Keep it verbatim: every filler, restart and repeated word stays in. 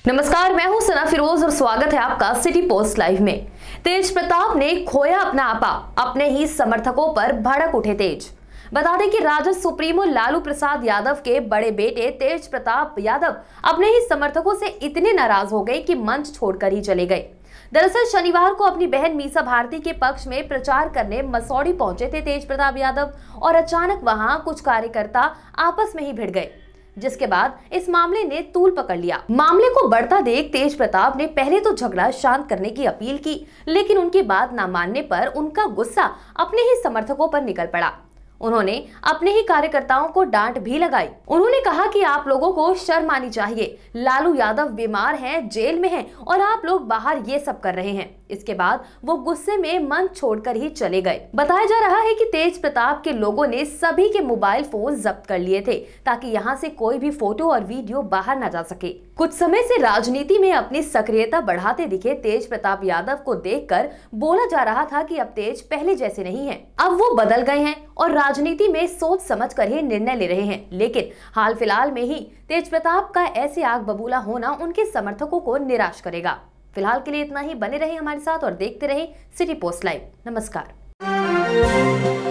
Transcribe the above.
नमस्कार, मैं हूं सना फिरोज और स्वागत है आपका सिटी पोस्ट लाइव में। तेज प्रताप ने खोया अपना आपा, अपने ही समर्थकों पर भड़क उठे तेज। बता दें कि राजद सुप्रीमो लालू प्रसाद यादव के बड़े बेटे तेज प्रताप यादव अपने ही समर्थकों से इतने नाराज हो गए कि मंच छोड़कर ही चले गए। दरअसल शनिवार को अपनी बहन मीसा भारती के पक्ष में प्रचार करने मसौड़ी पहुंचे थे तेज प्रताप यादव और अचानक वहां कुछ कार्यकर्ता आपस में ही भिड़ गए, जिसके बाद इस मामले ने तूल पकड़ लिया। मामले को बढ़ता देख तेज प्रताप ने पहले तो झगड़ा शांत करने की अपील की, लेकिन उनकी बात न मानने पर उनका गुस्सा अपने ही समर्थकों पर निकल पड़ा। उन्होंने अपने ही कार्यकर्ताओं को डांट भी लगाई। उन्होंने कहा कि आप लोगों को शर्म आनी चाहिए, लालू यादव बीमार हैं, जेल में हैं और आप लोग बाहर ये सब कर रहे हैं। इसके बाद वो गुस्से में मंच छोड़कर ही चले गए। बताया जा रहा है कि तेज प्रताप के लोगों ने सभी के मोबाइल फोन जब्त कर लिए थे ताकि यहाँ से कोई भी फोटो और वीडियो बाहर न जा सके। कुछ समय से राजनीति में अपनी सक्रियता बढ़ाते दिखे तेज प्रताप यादव को देखकर बोला जा रहा था कि अब तेज पहले जैसे नहीं हैं। अब वो बदल गए हैं और राजनीति में सोच समझ कर ही निर्णय ले रहे हैं। लेकिन हाल फिलहाल में ही तेज प्रताप का ऐसे आग बबूला होना उनके समर्थकों को निराश करेगा। फिलहाल के लिए इतना ही। बने रहे हमारे साथ और देखते रहे सिटी पोस्ट लाइव। नमस्कार।